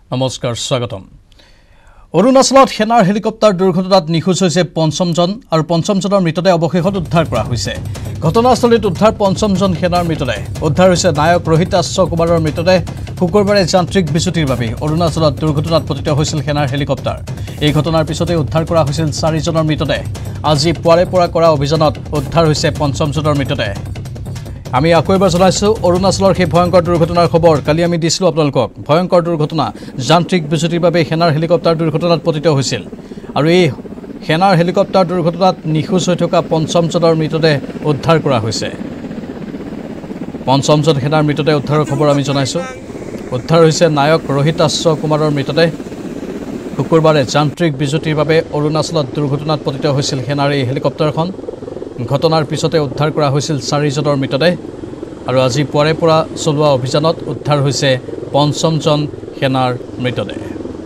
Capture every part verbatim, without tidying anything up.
নমস্কাৰ স্বাগতম অৰুণাচলত সেনাৰ হেলিকপ্টাৰ দুৰ্ঘটনাত নিখোজ হৈছে পঞ্চমজন আৰু পঞ্চমজনৰ মৃতদেহ অৱশেষত উদ্ধাৰ কৰা হৈছে ঘটনাস্থলীত উদ্ধাৰ পঞ্চমজন সেনাৰ মৃতদেহ উদ্ধাৰ হৈছে নায়ক ৰোহিতাশ্ব কুমাৰৰ মৃতদেহ শুকুৰবাৰে যান্ত্ৰিক বিজুতিৰ বাবে অৰুণাচলত দুৰ্ঘটনাত পতিত হৈছিল সেনাৰ হেলিকপ্টাৰ এই ঘটনাৰ পিছতে উদ্ধাৰ কৰা হৈছিল চাৰিজনৰ মৃতদেহ আজি পুৱাৰে পৰা কৰা অভিযানত উদ্ধাৰ হৈছে পঞ্চমজনৰ মৃতদেহ আমি আকৌ এবাৰ জনাইছো অৰুণাচলৰ সেই ভয়ংকৰ দুৰ্ঘটনাৰ খবৰ কালি আমি দিছিলো আপোনালোকক ভয়ংকৰ দুৰ্ঘটনা যান্ত্ৰিক বিজুতিৰ বাবে সেনাৰ হেলিকপ্টাৰ দুৰ্ঘটনাত পতিত হৈছিল আৰু এই সেনাৰ হেলিকপ্টাৰ দুৰ্ঘটনাত নিখোজ হৈ থকা পঞ্চমজনৰ মৃতদেহ উদ্ধাৰ কৰা হৈছে পঞ্চমজন সেনাৰ মৃতদেহ উদ্ধাৰৰ খবৰ আমি জনাইছো উদ্ধাৰ হৈছে নায়ক ৰোহিতাশ্ব কুমাৰৰ মৃতদেহ শুকুৰবাৰে যান্ত্ৰিক বিজুতিৰ বাবে অৰুণাচলত দুৰ্ঘটনাত পতিত হৈছিল সেনাৰ এই হেলিকপ্টাৰখন ঘটনাৰ পিছতে উদ্ধাৰ কৰা হৈছিল চাৰিজনৰ মৃতদেহ আৰু আজি পুৱাৰে পৰা চলোৱা অভিযানত উদ্ধাৰ হৈছে পঞ্চমজন সেনাৰ মৃতদেহ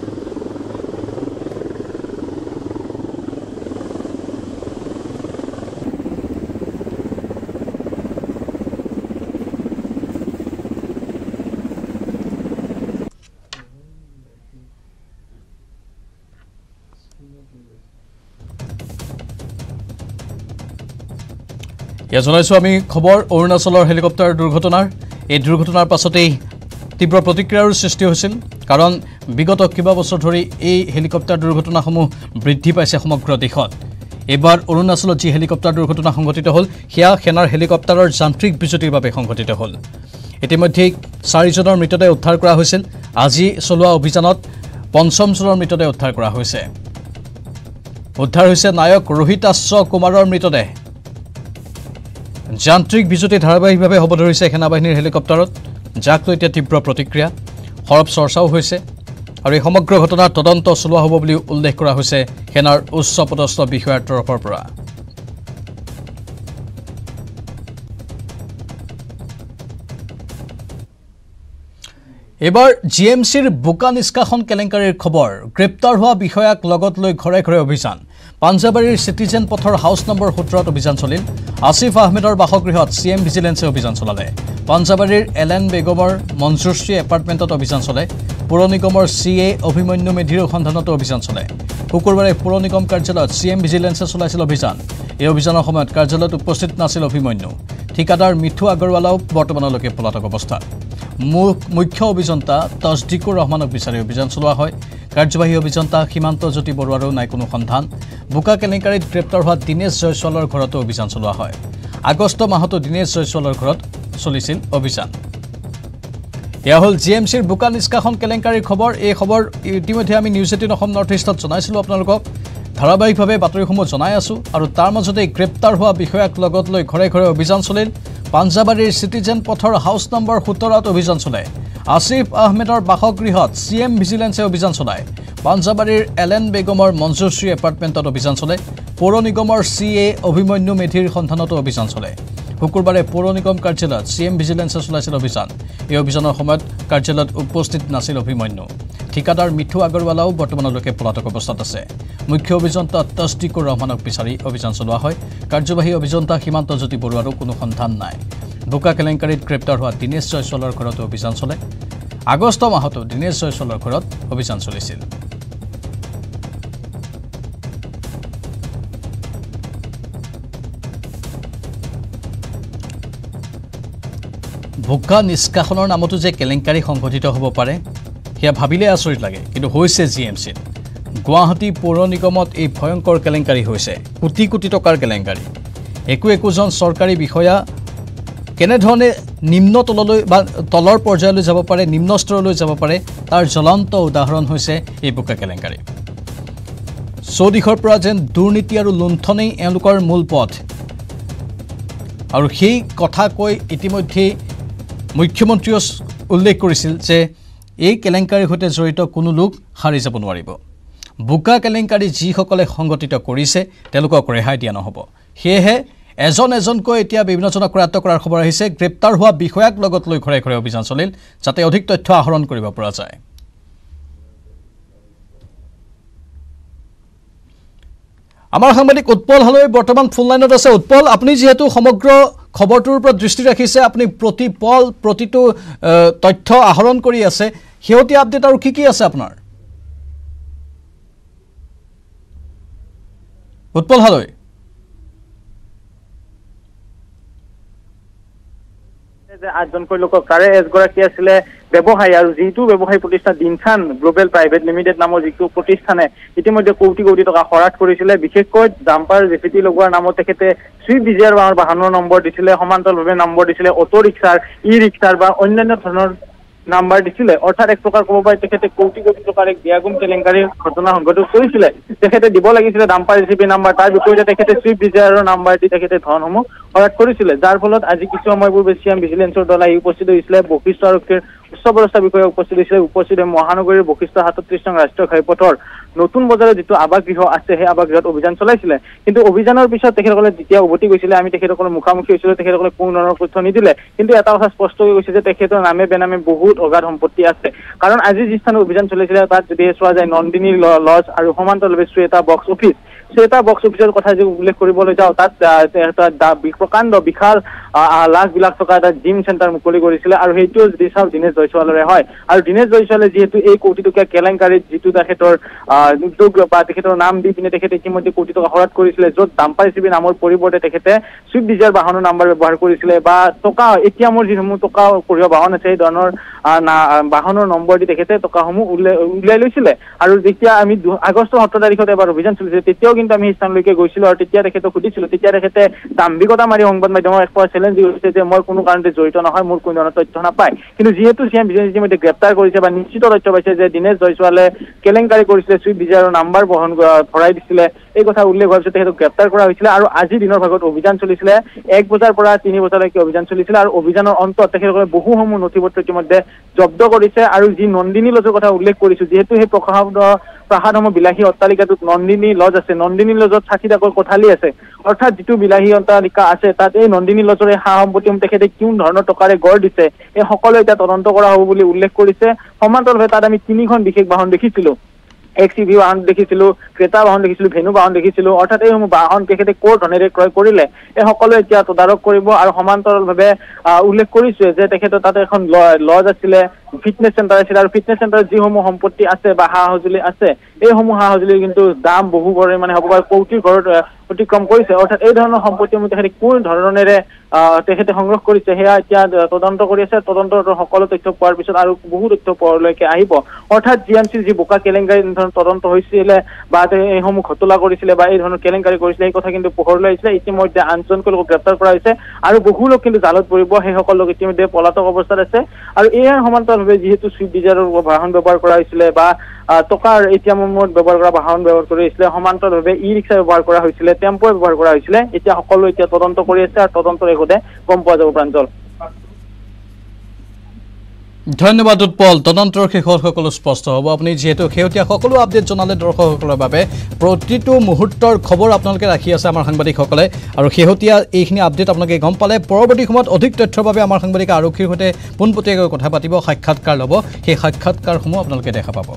ইয়া জনাইছো আমি খবৰ অৰুণাচলৰ হেলিকপ্টাৰ দুৰ্ঘটনাৰ এই দুৰ্ঘটনাৰ পাছতেই তীব্ৰ প্ৰতিক্ৰিয়াৰ সৃষ্টি হৈছিল কাৰণ বিগত কিবা বছৰ ধৰি এই হেলিকপ্টাৰ দুৰ্ঘটনাসমূহ বৃদ্ধি পাইছে সমগ্ৰ দেশত এবাৰ অৰুণাচলত যি হেলিকপ্টাৰ দুৰ্ঘটনা সংঘটিত হ'ল হিয়া সেনাৰ হেলিকপ্টাৰৰ যান্ত্ৰিক বিজুতিৰ বাবে সংঘটিত হ'ল ইতিমধ্যে চাৰিজনৰ মৃতদেহ উদ্ধাৰ কৰা হৈছিল আজি চলোৱা অভিযানত পঞ্চমজনৰ মৃতদেহ উদ্ধাৰ কৰা হৈছে উদ্ধাৰ হৈছে নায়ক ৰোহিতাশ্ব কুমাৰৰ মৃতদেহ যান্ত্ৰিক বিজুতি ধাৰাবাহিকভাৱে হ'ব ধৰিছে সেনাবাহিনীৰ হেলিকপ্টাৰত যাক লৈ এতিয়া তীব্ৰ প্ৰতিক্ৰিয়া সৰব চৰ্চাও হৈছে আৰু এই সমগ্ৰ ঘটনাৰ তদন্ত চলোৱা হ'ব বুলি উল্লেখ কৰা হৈছে সেনাৰ উচ্চ পদস্থ বিষয়াৰ তৰফৰ পৰা এবাৰ জি এম চিৰ বোকা নিষ্কাশন কেলেংকাৰীৰ খবৰ গ্ৰেপ্তাৰ হোৱা বিষয়াক লগত লৈ ঘৰে ঘৰে অভিযান পাঞ্জাবাৰীৰ সিটিজেন পথৰ হাউচ নম্বৰ সোতৰ অভিযান চলিল আসিফ আহমেদৰ বাসগৃহত চি এম ভিজিলেন্সে অভিযান চলালে পাঞ্জাবাৰীৰ এলেন বেগমৰ মঞ্জুশ্ৰী এপাৰ্টমেণ্টত অভিযান চলে পৌৰ নিগমৰ চি এ অভিমন্যু মেধিৰ সন্ধানতো অভিযান চলে শুকুৰবাৰে পৌৰ নিগম কাৰ্যালয়ত চি এম ভিজিলেন্সে চলাইছিল অভিযান এই অভিযানৰ সময়ত কাৰ্যালয়ত উপস্থিত নাছিল অভিমন্যু ঠিকাদাৰ মিঠু আগৰৱালাও বৰ্তমানলৈকে পলাতক অৱস্থাত মুখ্য অভিযন্তা তছদিকুৰ ৰহমানক বিচাৰি অভিযান চলোৱা হয় কাৰ্যবাহী অভিযন্তা সীমান্ত জ্যোতি বৰুৱাৰো নাই কোনো সন্ধান বোকা কেলেংকাৰীত গ্ৰেপ্তাৰ হোৱা দীনেশ জয়ছোৱালৰ ঘৰতো অভিযান চলোৱা হয় আগষ্ট মাহতো দীনেশ জয়ছোৱালৰ ঘৰত চলিছিল অভিযান এয়া হ'ল জি এম চিৰ বোকা নিষ্কাশন কেলেংকাৰীৰ খবৰ এই খবৰ ইতিমধ্যে আমি নিউজ এইটিন অসম নৰ্থ ইষ্টত জনাইছিলোঁ আপোনালোকক ধাৰাবাহিকভাৱে বাতৰিসমূহ জনাই আছোঁ আৰু তাৰ মাজতে গ্ৰেপ্তাৰ হোৱা বিষয়াক লগত লৈ ঘৰে ঘৰে অভিযান চলিল পাঞ্জাবাৰীৰ সিটিজেন পথৰ হাউচ নম্বৰ সোতৰত অভিযান চলে আসিফ আহমেদৰ বাসগৃহত চি এম ভিজিলেন্সে অভিযান চলায় পাঞ্জাবাৰীৰ এলেন বেগমৰ মঞ্জুশ্ৰী এপাৰ্টমেণ্টত অভিযান চলে পৌৰ নিগমৰ চি এ অভিমন্যু মেধিৰ সন্ধানতো অভিযান চলে শুকুৰবাৰে পৌৰ নিগম কাৰ্যালয়ত চি এম ভিজিলেন্সে চলাইছিল অভিযান এই অভিযানৰ সময়ত কাৰ্যালয়ত উপস্থিত নাছিল অভিমন্যু ঠিকাদাৰ মিঠু আগৰৱালাও বৰ্তমানলৈকে পলাতক অৱস্থাত আছে মুখ্য অভিযন্তা তছদিকুৰ ৰহমানক বিচাৰি অভিযান চলোৱা হয় কাৰ্যবাহী অভিযন্তা সীমান্ত জ্যোতি বৰুৱাৰো কোনো সন্ধান নাই বোকা কেলেংকাৰীত গ্ৰেপ্তাৰ হোৱা দীনেশ জয়ছোৱালৰ ঘৰতো অভিযান চলে আগষ্ট মাহতো দীনেশ জয়ছোৱালৰ ঘৰত অভিযান চলিছিল বোকা নিষ্কাশনৰ নামতো যে কেলেংকাৰী সংঘটিত হ'ব পাৰে সেয়া ভাবিলে আচৰিত লাগে কিন্তু হৈছে জি এম চিত গুৱাহাটী পৌৰ নিগমত এই ভয়ংকৰ কেলেংকাৰী হৈছে কোটি কোটি টকাৰ কেলেংকাৰী একো একোজন চৰকাৰী বিষয়া কেনেধৰণে নিম্ন তললৈ বা তলৰ পৰ্যায়লৈ যাব পাৰে নিম্ন স্তৰলৈ যাব পাৰে তাৰ জ্বলন্ত উদাহৰণ হৈছে এই বোকা কেলেংকাৰী চৌদিশৰ পৰা যেন দুৰ্নীতি আৰু লুণ্ঠনেই এওঁলোকৰ মূল পথ আৰু সেই কথা কৈ ইতিমধ্যে মুখ্যমন্ত্ৰীয়ে উল্লেখ কৰিছিল যে এই কেলেংকাৰীৰ সৈতে জড়িত কোনো লোক হাৰি যাব নোৱাৰিব বোকা কেলেংকাৰী যিসকলে সংগঠিত কৰিছে তেওঁলোকক ৰেহাই দিয়া নহ'ব সেয়েহে এজন এজনকৈ এতিয়া বিভিন্নজনক কৰায়ত্ব কৰাৰ খবৰ আহিছে গ্ৰেপ্তাৰ হোৱা বিষয়াক লগত লৈ ঘৰে ঘৰে অভিযান চলিল যাতে অধিক তথ্য আহৰণ কৰিব পৰা যায় আমাৰ সাংবাদিক উৎপল হালৈ বৰ্তমান ফোন লাইনত আছে উৎপল আপুনি যেহেতু সমগ্ৰ খবৰটোৰ ওপৰত দৃষ্টি ৰাখিছে আপুনি প্ৰতি পল প্ৰতিটো তথ্য আহৰণ কৰি আছে শেহতীয়া আপডেট আৰু কি কি আছে আপোনাৰ উৎপল হালৈ যে আঠজনকৈ লোকক তাৰে এজগৰাকী আছিলে ব্যৱসায়ী আৰু যিটো ব্যৱসায়ী প্ৰতিষ্ঠান দিনখান গ্লোবেল প্ৰাইভেট লিমিটেড নামৰ যিটো প্ৰতিষ্ঠানে ইতিমধ্যে কোটি কোটি টকা খৰচ কৰিছিলে বিশেষকৈ ডাম্পাৰ জেচিপি লগোৱাৰ নামত তেখেতে সুইফ্ট ডিজায়াৰ বাহনৰ নম্বৰ দিছিলে সমান্তৰালভাৱে নম্বৰ দিছিলে অটো ৰিক্সাৰ ই ৰিক্সাৰ বা অন্যান্য ধৰণৰ নাম্বাৰ দিছিলে অৰ্থাৎ এক প্ৰকাৰ ক'ব পাৰি তেখেতে কোটি কোটি টকাৰ এক বিয়াগুম কেলেংকাৰীৰ ঘটনা সংঘটিত কৰিছিলে তেখেতে দিব লাগিছিলে ডাম্পাৰ জেচিপি নাম্বাৰ তাৰ বিপৰীতে তেখেতে সুইফ্ট ডিজায়াৰৰ নাম্বাৰ দি তেখেতে ধনসমূহ খৰচ কৰিছিলে যাৰ ফলত আজি কিছু সময় পূৰ্বে চি এম ভিজিলেন্সৰ দল আহি উপস্থিত হৈছিলে বশিষ্ঠ আৰক্ষীৰ উচ্চ পদস্থ বিষয়া উপস্থিত হৈছিলে উপস্থিত মহানগৰীৰ বশিষ্ঠ সাতত্ৰিশ নং ৰাষ্ট্ৰীয় ঘাইপথৰ নতুন বজাৰৰ যিটো আৱাসগৃহ আছে সেই আৱাসগৃহত অভিযান চলাইছিলে কিন্তু অভিযানৰ পিছত তেখেতসকলে যেতিয়া উভতি গৈছিলে আমি তেখেতসকলৰ মুখামুখি হৈছিলোঁ তেখেতসকলে কোনো ধৰণৰ তথ্য নিদিলে কিন্তু এটা কথা স্পষ্ট হৈ গৈছে যে তেখেতৰ নামে বেনামে বহুত অগাধ সম্পত্তি আছে কাৰণ আজি যি স্থানত অভিযান চলিছিলে তাত যদি চোৱা যায় নন্দিনী লজ আৰু সমান্তৰালভাৱে Shweta box office Shweta box অফিচৰ কথা যদি উল্লেখ কৰিবলৈ যাওঁ তাত এটা প্ৰকাণ্ড বিশাল লাখ বিলাক টকা এটা জিম চেণ্টাৰ মুকলি কৰিছিলে আৰু সেইটো যদি চাওঁ দীনেশ জয়ছোৱালৰে হয় আৰু দীনেশ জয়ছোৱালে যিহেতু এই কোটি টকীয়া কেলেংকাৰীত যিটো তেখেতৰ উদ্যোগ বা তেখেতৰ নাম দি পিনে তেখেতে ইতিমধ্যে কোটি টকা খৰচ কৰিছিলে য'ত ডাম্পাৰ জেচিপি নামৰ পৰিৱৰ্তে তেখেতে চুইফ্ট ডিজায়াৰ বাহনৰ নাম্বাৰ ব্যৱহাৰ কৰিছিলে বা টকা এতিয়া মোৰ যিসমূহ টকা কঢ়িওৱা বাহন আছে সেই ধৰণৰ বাহনৰ নম্বৰ দি তেখেতে টকাসমূহ উলিয়াই লৈছিলে আৰু যেতিয়া আমি আগষ্টৰ সোতৰ তাৰিখত এবাৰ অভিযান চলিছিলে তেতিয়াও কিন্তু আমি স্থানলৈকে গৈছিলোঁ আৰু তেতিয়া তেখেতক সুধিছিলোঁ তেতিয়া তেখেতে দাম্ভিকতা মাৰি সংবাদ মাধ্যমৰ এক চেলেঞ্জ দিছে যে মই কোনো কাৰণতে জড়িত নহয় মোৰ কোনো ধৰণৰ তথ্য নাপায় কিন্তু যিহেতু চি এম ভিজিলেন্সে ইতিমধ্যে গ্ৰেপ্তাৰ কৰিছে বা নিশ্চিত তথ্য পাইছে যে দীনেশ জয়ছোৱালে কেলেংকাৰী কৰিছিলে চুইফ্ট ডিজায়াৰৰ নাম্বাৰ বহন ভৰাই দিছিলে এই কথা উল্লেখ হোৱাৰ পিছত তেখেতক গ্ৰেপ্তাৰ কৰা হৈছিলে আৰু আজি দিনৰ ভাগত অভিযান চলিছিলে এক বজাৰ পৰা তিনি বজালৈকে অভিযান চলিছিলে আৰু অভিযানৰ অন্তত তেখেতসকলে বহুসমূহ নথিপত্ৰ ইতিমধ্যে জব্দ কৰিছে আৰু যি নন্দিনী লজৰ কথা উল্লেখ কৰিছোঁ যিহেতু সেই প্ৰকাশন প্ৰাসাদসমূহ বিলাহী অট্টালিকাটোত নন্দিনী লজ আছে নন্দিনী লজত ষাঠিটাকৈ কোঠালি আছে অৰ্থাৎ যিটো বিলাহী অট্টালিকা আছে তাত এই নন্দিনী লজৰ এই সা সম্পত্তিসমূহ তেখেতে কোন ধৰণৰ টকাৰে গঢ় দিছে এই সকলো এতিয়া তদন্ত কৰা হ'ব বুলি উল্লেখ কৰিছে সমান্তৰালভাৱে তাত আমি তিনিখন বিশেষ বাহন দেখিছিলোঁ এক্স ইউ ভি বাহন দেখিছিলোঁ ক্ৰেতা বাহন দেখিছিলোঁ ভেনু বাহন দেখিছিলোঁ অৰ্থাৎ এইসমূহ বাহন তেখেতে ক'ৰ ধনেৰে ক্ৰয় কৰিলে এই সকলোৱে এতিয়া তদাৰক কৰিব আৰু সমান্তৰালভাৱে উল্লেখ কৰিছে যে তেখেতৰ তাতে এখন লজ আছিলে ফিটনেছ চেণ্টাৰ আছিলে আৰু ফিটনেছ চেণ্টাৰত যিসমূহ সম্পত্তি আছে বা সা সঁজুলি আছে এইসমূহ সা সঁজুলিৰ কিন্তু দাম বহু পৰিমাণে হ'ব পাৰে কোটিৰ ঘৰত অতিক্ৰম কৰিছে অৰ্থাৎ এই ধৰণৰ সম্পত্তিসমূহ তেখেতে কোন ধৰণেৰে তেখেতে সংগ্ৰহ কৰিছে সেয়া এতিয়া তদন্ত কৰি আছে তদন্তৰ সকলো তথ্য পোৱাৰ পিছত আৰু বহু তথ্য পোৱালৈকে আহিব অৰ্থাৎ জি এম চিৰ যি বোকা কেলেংকাৰী ধৰণৰ তদন্ত হৈছিলে বা এইসমূহ ঘটলা কৰিছিলে বা এই ধৰণৰ কেলেংকাৰী কৰিছিলে এই কথা কিন্তু পোহৰলৈ আহিছিলে ইতিমধ্যে আঠজনকৈ লোকক গ্ৰেপ্তাৰ কৰা হৈছে আৰু বহু লোক কিন্তু জালত পৰিব সেইসকল লোক ইতিমধ্যে পলাতক অৱস্থাত আছে আৰু ইয়াৰ সমান্তৰালভাৱে যিহেতু চুইফ্ট ডিজায়াৰৰ বাহন ব্যৱহাৰ কৰা হৈছিলে বা টকাৰ এতিয়া মূৰত ব্যৱহাৰ কৰা বাহন ব্যৱহাৰ কৰি আহিছিলে সমান্তৰালভাৱে ই ৰিক্সা ব্যৱহাৰ কৰা হৈছিলে টেম্পো ব্যৱহাৰ কৰা হৈছিলে এতিয়া সকলো এতিয়া তদন্ত কৰি আছে আৰু তদন্তৰ শেষতে গম পোৱা যাব প্ৰাঞ্জল ধন্যবাদ উৎপল তদন্তৰ শেষত সকলো স্পষ্ট হ'ব আপুনি যেহেতু শেহতীয়া সকলো আপডেট জনালে দৰ্শকসকলৰ বাবে প্ৰতিটো মুহূৰ্তৰ খবৰ আপোনালোকে ৰাখি আছে আমাৰ সাংবাদিকসকলে আৰু শেহতীয়া এইখিনি আপডেট আপোনালোকে গম পালে পৰৱৰ্তী সময়ত অধিক তথ্যৰ বাবে আমাৰ সাংবাদিক আৰক্ষীৰ সৈতে পোনপটীয়াকৈ কথা পাতিব সাক্ষাৎকাৰ ল'ব সেই সাক্ষাৎকাৰসমূহ আপোনালোকে দেখা পাব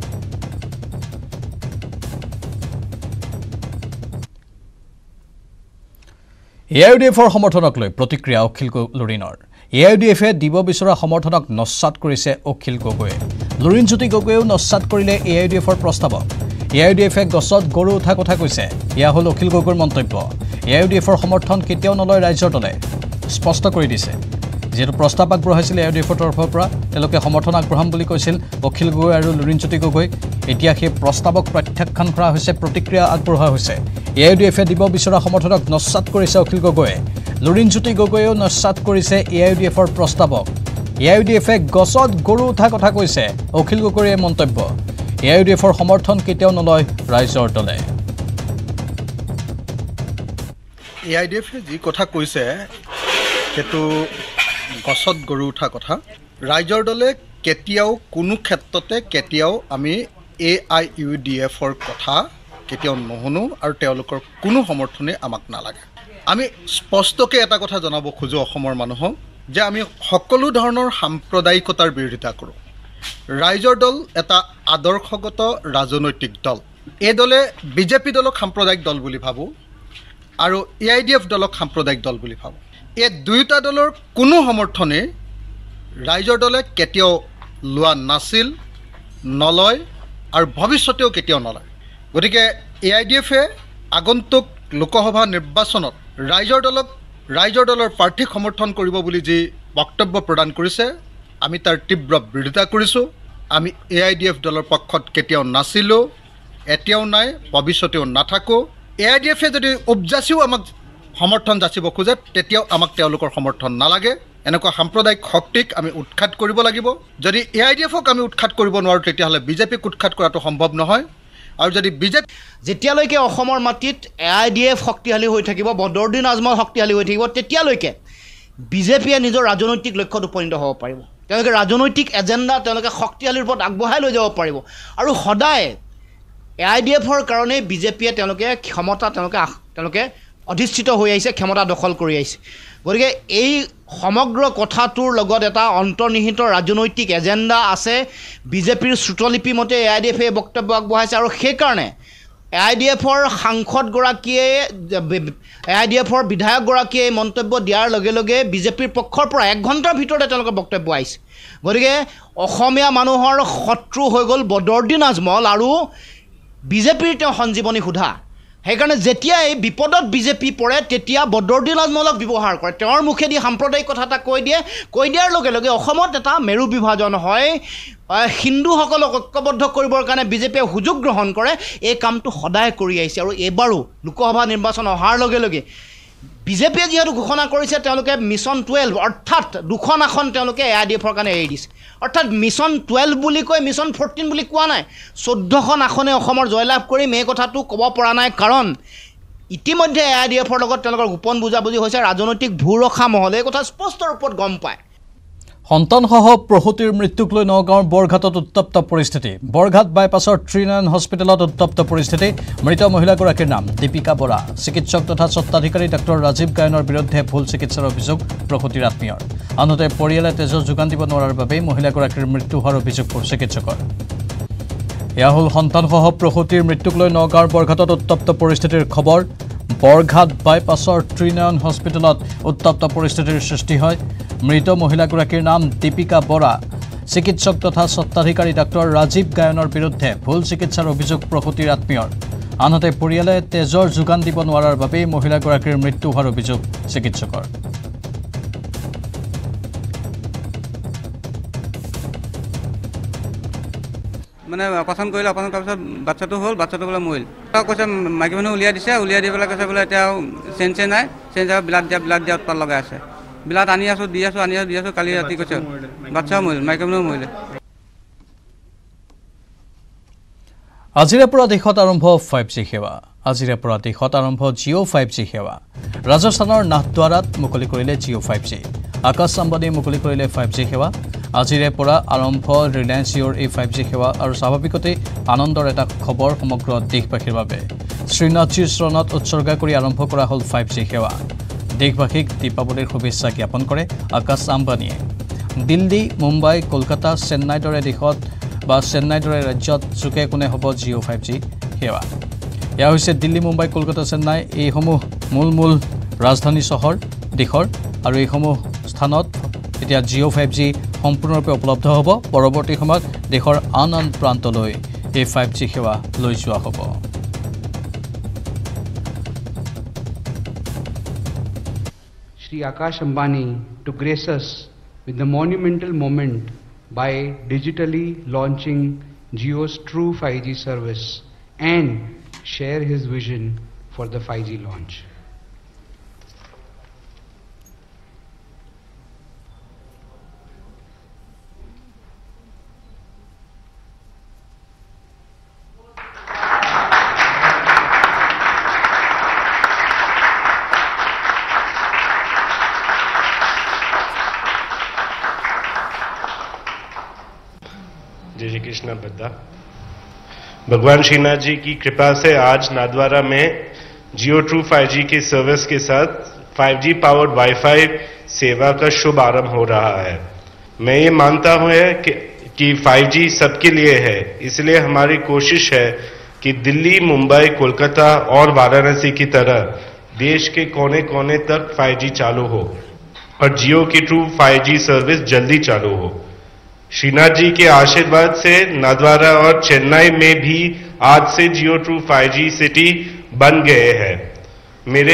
এ আই ইউ ডি এফৰ সমৰ্থনক লৈ প্ৰতিক্ৰিয়া অখিল-লুৰিনৰ এ আই ইউ ডি এফে দিব বিচৰা সমৰ্থনক নস্যাৎ কৰিছে অখিল গগৈয়ে লুৰিণজ্যোতি গগৈয়েও নস্যাৎ কৰিলে এ আই ইউ ডি এফৰ প্ৰস্তাৱক এ আই ইউ ডি এফে গছত গৰু উঠা কথা কৈছে এয়া হ'ল অখিল গগৈৰ মন্তব্য এ আই ইউ ডি এফৰ সমৰ্থন কেতিয়াও নলয় ৰাজ্যৰ দলে স্পষ্ট কৰি দিছে যেহেতু প্ৰস্তাৱ আগবঢ়াইছিল এ আই ইউ ডি এফৰ তৰফৰ পৰা তেওঁলোকে সমৰ্থন আগবঢ়াম বুলি কৈছিল অখিল গগৈ আৰু লুৰিণজ্যোতি গগৈ এতিয়া সেই প্ৰস্তাৱক প্ৰত্যাখ্যান কৰা হৈছে প্ৰতিক্ৰিয়া আগবঢ়োৱা হৈছে এ আই ইউ ডি এফে দিব বিচৰা সমৰ্থনক নস্যাৎ কৰিছে অখিল গগৈয়ে লুৰিণজ্যোতি গগৈয়েও নস্যাৎ কৰিছে এ আই ইউ ডি এফৰ প্ৰস্তাৱক এ আই ইউ ডি এফে গছত গৰু উঠা কথা কৈছে অখিল গগৈৰ এই মন্তব্য এ আই ইউ ডি এফৰ সমৰ্থন কেতিয়াও নলয় ৰাইজৰ দলে এ আই ইউ ডি এফে যি কথা কৈছে সেইটো গছত গৰু উঠা কথা ৰাইজৰ দলে কেতিয়াও কোনো ক্ষেত্ৰতে কেতিয়াও আমি এ আই ইউ ডি এফৰ কথা কেতিয়াও নুশুনো আৰু তেওঁলোকৰ কোনো সমৰ্থনে আমাক নালাগে আমি স্পষ্টকৈ এটা কথা জনাব খোজোঁ অসমৰ মানুহক যে আমি সকলো ধৰণৰ সাম্প্ৰদায়িকতাৰ বিৰোধিতা কৰোঁ ৰাইজৰ দল এটা আদৰ্শগত ৰাজনৈতিক দল এই দলে বিজেপি দলক সাম্প্ৰদায়িক দল বুলি ভাবোঁ আৰু এ আই ডি এফ দলক সাম্প্ৰদায়িক দল বুলি ভাবোঁ এই দুয়োটা দলৰ কোনো সমৰ্থনে ৰাইজৰ দলে কেতিয়াও লোৱা নাছিল, নলয় আৰু ভৱিষ্যতেও কেতিয়াও নলয়। গতিকে এ আই ডি এফে আগন্তুক লোকসভা নিৰ্বাচনত ৰাইজৰ দলক ৰাইজৰ দলৰ প্ৰাৰ্থীক সমৰ্থন কৰিব বুলি যি বক্তব্য প্ৰদান কৰিছে, আমি তাৰ তীব্ৰ বিৰোধিতা কৰিছোঁ। আমি এ আই ডি এফ দলৰ পক্ষত কেতিয়াও নাছিলোঁ, এতিয়াও নাই, ভৱিষ্যতেও নাথাকোঁ। এ আই ডি এফে যদি উপজাচিও আমাক সমৰ্থন যাচিব খোজে, তেতিয়াও আমাক তেওঁলোকৰ সমৰ্থন নালাগে। এনেকুৱা সাম্প্ৰদায়িক শক্তিক আমি উৎখাত কৰিব লাগিব। যদি এ আই ডি এফক আমি উৎখাত কৰিব নোৱাৰোঁ, তেতিয়াহ'লে বিজেপিক উৎখাত কৰাটো সম্ভৱ নহয়। আৰু যদি বিজেপি যেতিয়ালৈকে অসমৰ মাটিত এ আই ডি এফ শক্তিশালী হৈ থাকিব, বদৰুদ্দিন আজমল শক্তিশালী হৈ থাকিব, তেতিয়ালৈকে বিজেপিয়ে নিজৰ ৰাজনৈতিক লক্ষ্যত উপনীত হ'ব পাৰিব। তেওঁলোকে ৰাজনৈতিক এজেণ্ডা তেওঁলোকে শক্তিশালী ৰূপত আগবঢ়াই লৈ যাব পাৰিব। আৰু সদায় এ আই ডি এফৰ কাৰণে বিজেপিয়ে তেওঁলোকে ক্ষমতা তেওঁলোকে তেওঁলোকে অধিষ্ঠিত হৈ আহিছে, ক্ষমতা দখল কৰি আহিছে। গতিকে এই সমগ্ৰ কথাটোৰ লগত এটা অন্তৰ্নিহিত ৰাজনৈতিক এজেণ্ডা আছে। বিজেপিৰ শ্ৰুতলিপি মতে এ আই ডি এফে বক্তব্য আগবঢ়াইছে আৰু সেইকাৰণে এ আই ডি এফৰ সাংসদগৰাকীয়ে এ আই ডি এফৰ বিধায়কগৰাকীয়ে মন্তব্য দিয়াৰ লগে লগে বিজেপিৰ পক্ষৰ পৰা এক ঘণ্টাৰ ভিতৰতে তেওঁলোকৰ বক্তব্য আহিছে। গতিকে অসমীয়া মানুহৰ শত্ৰু হৈ গ'ল বদৰুদ্দিন আজমল আৰু বিজেপিৰ তেওঁ সঞ্জীৱনী সোধা। সেইকাৰণে যেতিয়াই বিপদত বিজেপি পৰে, তেতিয়া বদৰুদ্দিন আজমলক ব্যৱহাৰ কৰে। তেওঁৰ মুখেদি সাম্প্ৰদায়িক কথা এটা কৈ দিয়ে। কৈ দিয়াৰ লগে লগে অসমত এটা মেৰু বিভাজন হয়, হিন্দুসকলক ঐক্যবদ্ধ কৰিবৰ কাৰণে বিজেপিয়ে সুযোগ গ্ৰহণ কৰে। এই কামটো সদায় কৰি আহিছে আৰু এইবাৰো লোকসভা নিৰ্বাচন অহাৰ লগে লগে বিজেপিয়ে যিহেতু ঘোষণা কৰিছে তেওঁলোকে মিছন টুৱেল্ভ অৰ্থাৎ দুখন আসন তেওঁলোকে এ আই ডি এফৰ কাৰণে এৰি দিছে। অৰ্থাৎ মিছন টুৱেল্ভ বুলি কৈ মিছন ফৰ্টিন বুলি কোৱা নাই। চৈধ্যখন আসনে অসমৰ জয়লাভ কৰিম এই কথাটো ক'ব পৰা নাই, কাৰণ ইতিমধ্যে এ আই ডি এফৰ লগত তেওঁলোকৰ গোপন বুজাবুজি হৈছে। ৰাজনৈতিক ভূৰখা মহলে এই কথা স্পষ্ট ৰূপত গম পায়। সন্তানসহ প্ৰসূতিৰ মৃত্যুক লৈ নগাঁৱৰ বৰঘাটত উত্তপ্ত পৰিস্থিতি। বৰঘাট বাইপাছৰ ত্ৰিনয়ন হস্পিটেলত উত্তপ্ত পৰিস্থিতি। মৃত মহিলাগৰাকীৰ নাম দীপিকা বৰা। চিকিৎসক তথা স্বত্বাধিকাৰী ডাক্তৰ ৰাজীৱ গায়নৰ বিৰুদ্ধে ভুল চিকিৎসাৰ অভিযোগ প্ৰসূতিৰ আত্মীয়ৰ। আনহাতে পৰিয়ালে তেজৰ যোগান দিব নোৱাৰাৰ বাবেই মহিলাগৰাকীৰ মৃত্যু হোৱাৰ অভিযোগ চিকিৎসকৰ। এয়া হ'ল সন্তানসহ প্ৰসূতিৰ মৃত্যুক লৈ নগাঁৱৰ বৰঘাটত উত্তপ্ত পৰিস্থিতিৰ খবৰ। বৰঘাট বাইপাছৰ ত্ৰিনয়ন হস্পিটেলত উত্তপ্ত পৰিস্থিতিৰ সৃষ্টি হয়। মৃত মহিলাগৰাকীৰ নাম দীপিকা বৰা। চিকিৎসক তথা স্বত্বাধিকাৰী ডাক্তৰ ৰাজীৱ গায়নৰ বিৰুদ্ধে ভুল চিকিৎসাৰ অভিযোগ প্ৰসূতিৰ আত্মীয়ৰ। আনহাতে পৰিয়ালে তেজৰ যোগান দিব নোৱাৰাৰ বাবেই মহিলাগৰাকীৰ মৃত্যু হোৱাৰ অভিযোগ চিকিৎসকৰ। মানে অপাৰেশ্যন কৰিলে, অপাৰেশ্যন কৰাৰ পিছত বাচ্চাটো হ'ল, বাচ্চাটো বোলে মৰিল। কৈছে মাইকী মানুহ উলিয়াই দিছে, উলিয়াই দি পেলাই কৈছে বোলে এতিয়া চেঞ্জ চেঞ্জ নাই, চেঞ্জ যাব বিলাত দিয়া বিলাত দিয়া উৎপাত লগাই আছে। বিলাত আনি আছোঁ, দি আছোঁ, আনি আছোঁ, দি আছোঁ, কালি ৰাতি কৈছে বাচ্চাও মৰিল, মাইকী মানুহ মৰিলে। আজিৰে পৰা দেশত আৰম্ভ ফাইভ জি সেৱা। আজিৰে পৰা দেশত আৰম্ভ জিঅ' ফাইভ জি সেৱা। ৰাজস্থানৰ নাথদ্বাৰাত মুকলি কৰিলে জিঅ' ফাইভ জি। আকাশ আম্বানীয়ে মুকলি কৰিলে ফাইভ জি সেৱা। আজিৰে পৰা আৰম্ভ ৰিলায়েন্স জিঅ'ৰ এই ফাইভ জি সেৱা আৰু স্বাভাৱিকতেই আনন্দৰ এটা খবৰ সমগ্ৰ দেশবাসীৰ বাবে। শ্ৰীনাথজীৰ চৰণত উৎসৰ্গা কৰি আৰম্ভ কৰা হ'ল ফাইভ জি সেৱা। দেশবাসীক দীপাৱলীৰ শুভেচ্ছা জ্ঞাপন কৰে আকাশ আম্বানীয়ে। দিল্লী, মুম্বাই, কলকাতা, চেন্নাইৰ দৰে দেশত বা চেন্নাইৰ দৰে ৰাজ্যত চুকে কোণে হ'ব জিঅ' ফাইভ জি সেৱা। এয়া হৈছে দিল্লী, মুম্বাই, কলকাতা, চেন্নাই এইসমূহ মূল মূল ৰাজধানী চহৰ দেশৰ আৰু এইসমূহ স্থানত এতিয়া জিঅ' ফাইভ জি সম্পূৰ্ণৰূপে উপলব্ধ হ'ব। পৰৱৰ্তী সময়ত দেশৰ আন আন প্ৰান্তলৈ এই ফাইভ জি সেৱা লৈ যোৱা হ'ব। Shri Akash Ambani to grace us with the monumental moment by digitally launching Jio's true five G service and share his vision for the five G launch. जय श्री कृष्णा बद्दा। भगवान श्रीनाथ जी की कृपा से आज नाथद्वारा में जियो ट्रू फाइव जी के सर्विस के साथ five जी powered wifi सेवा का शुभ आरंभ हो रहा है। मैं ये मानता हूँ कि, कि फाइव जी सबके लिए है, इसलिए हमारी कोशिश है कि दिल्ली, मुंबई, कोलकाता और वाराणसी की तरह देश के कोने कोने तक फाइव जी चालू हो और जियो की ट्रू फाइव जी सर्विस जल्दी चालू हो। श्रीनाथ जी के आशीर्वाद से नादवारा और चेन्नई में भी आज से Jio true five G city बन गए हैं। मेरे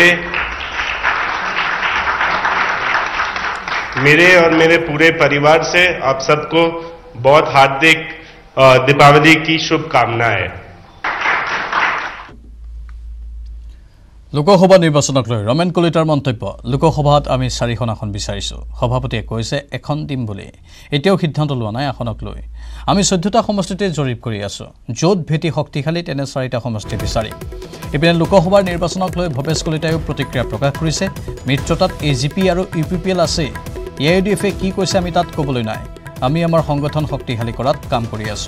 मेरे और मेरे पूरे परिवार से आप सबको बहुत हार्दिक दीपावली की शुभकामनाएं। লোকসভা নিৰ্বাচনক লৈ ৰমেন কলিতাৰ মন্তব্য লোকসভাত আমি চাৰিখন আসন বিচাৰিছো সভাপতিয়ে কৈছে এখন দিম বুলি এতিয়াও সিদ্ধান্ত লোৱা নাই আসনক লৈ আমি চৈধ্যটা সমষ্টিতে জৰীপ কৰি আছো য'ত ভেটি শক্তিশালী তেনে চাৰিটা সমষ্টি বিচাৰি ইপিনে লোকসভাৰ নিৰ্বাচনক লৈ ভৱেশ কলিতায়ো প্ৰতিক্ৰিয়া প্ৰকাশ কৰিছে মিত্ৰতাত এজিপি আৰু ইউপিপিএল আছে এআইইউডিএফে কি কৈছে আমি তাত ক'বলৈ নাই আমি আমাৰ সংগঠন শক্তিশালী কৰাত কাম কৰি আছো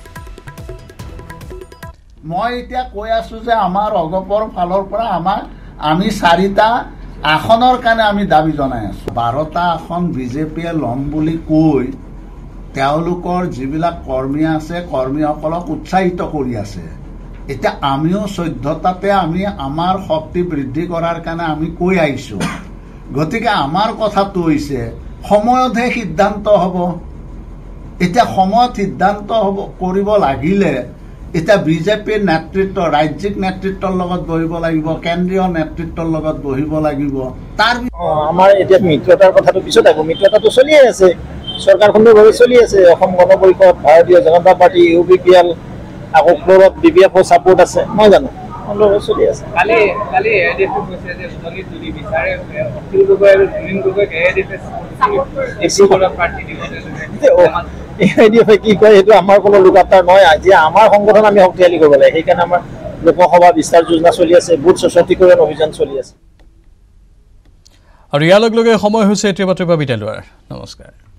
মই এতিয়া কৈ আছো যে আমাৰ অগপৰ ফালৰ পৰা আমাৰ আমি চাৰিটা আসনৰ কাৰণে আমি দাবী জনাই আছো বাৰটা আসন বিজেপিয়ে ল'ম বুলি কৈ তেওঁলোকৰ যিবিলাক কৰ্মী আছে কৰ্মীসকলক উৎসাহিত কৰি আছে এতিয়া আমিও চৈধ্যটাতে আমি আমাৰ শক্তি বৃদ্ধি কৰাৰ কাৰণে আমি কৈ আহিছো গতিকে আমাৰ কথাটো হৈছে সময়তহে সিদ্ধান্ত হ'ব এতিয়া সময়ত সিদ্ধান্ত হ'ব কৰিব লাগিলে এটা বিজেপিৰ নেতৃত্ব ৰাজ্যিক নেতৃত্বৰ লগত বহিব লাগিব কেন্দ্ৰীয় নেতৃত্বৰ লগত বহিব লাগিব তাৰ আমাৰ এতিয়া মিত্ৰতাৰ কথাটো পিছত আহিব মিত্ৰতাটো চলি আছে চৰকাৰখনৰ চলি আছে অসম গণ পৰিষদ ভাৰতীয় জনতা পাৰ্টি ইউপিপিএল আকৌ ফ্লৰত বিবিএফ সাপোৰ্ট আছে মই জানো অলপ চলি আছে কালি কালি এআইডিএফ কৈছে যে উদলি তুলি বিচাৰে অখিল গগৈ আৰু Julin Gogoi AIDF executive party দিব এআইডিএফে কি কয় সেইটো আমাৰ কোনো লোকাত্তাৰ নহয় আজি আমাৰ সংগঠন আমি শক্তিশালী কৰিব লাগে সেইকাৰণে আমাৰ লোকসভা বিস্তাৰ যোজনা চলি আছে বুথ সশক্তিকৰণ অভিযান চলি আছে আৰু ইয়াৰ লগে লগে সময় হৈছে এতিয়াৰ পৰা বিদায় লোৱাৰ নমস্কাৰ।